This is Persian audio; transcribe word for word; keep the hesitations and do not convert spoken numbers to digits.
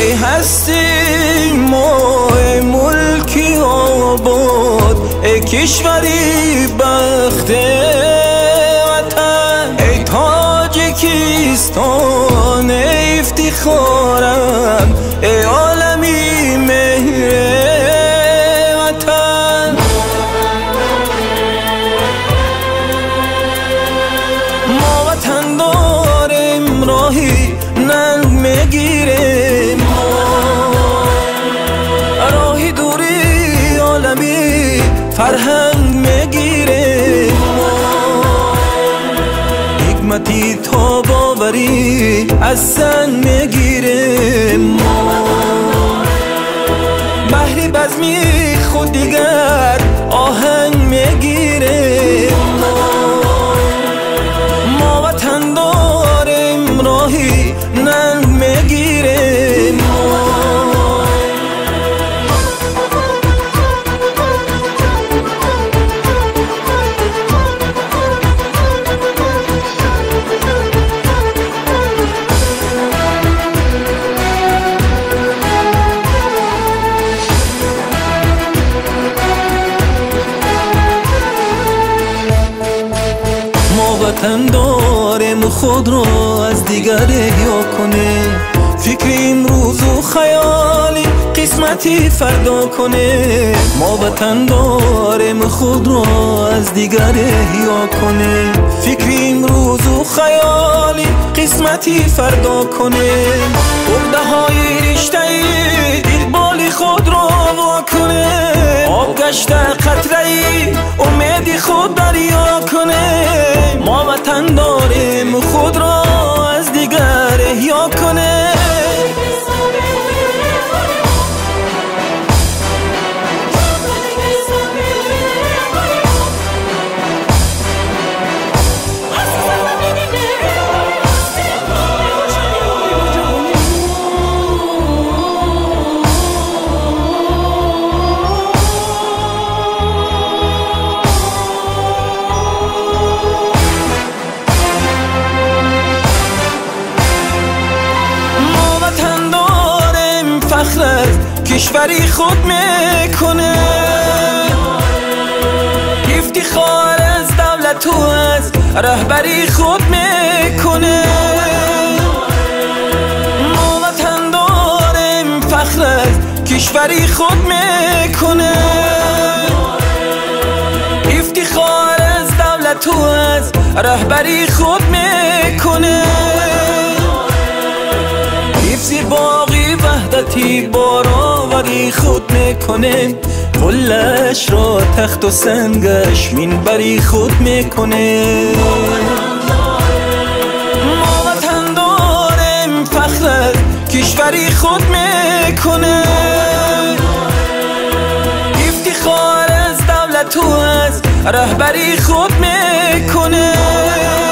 هستیم ما، ای ملکی آباد، ای کشوری بخت وطن، ای تاجیکستان، ای افتخارم، ای عالمی مهر وطن. ما وطن داریم راهی ننگ میگیریم، راهی دوری عالمی فرهنگ میگیریم، حکمتی تا باوری از سنگ میگیریم، بحری بزمی خود دیگر آهنگ میگیریم. ما وطن داریم راهی ننگ میگیریم. وطن داریم خود را از دیگر احیا کنه، فکر امروز و خیالی قسمتی فردا کنه. ما وطن داریم خود را از دیگر احیا کنه، فکر امروز و خیالی قسمتی فردا کنه. برده های رشته دلبالی خود را وا کنه، آب گشته قطره امید خود دریا کنه. ما وطن داریم خود را از دیگر احیا کنه. فخر از کشوری خود میکنه، افتخار از دولت و از رهبری خود میکنه. ما وطن داریم فخر از کشوری خود میکنه، افتخار از دولت و از رهبری خود میکنه. حفظ باقی وحدتی بارآوری خود میکنه، کلش را تخت و سنگش منبری خود میکنه. ما وطن داریم فخر از کشوری خود میکنه، افتخار از دولت و از رهبری خود میکنه.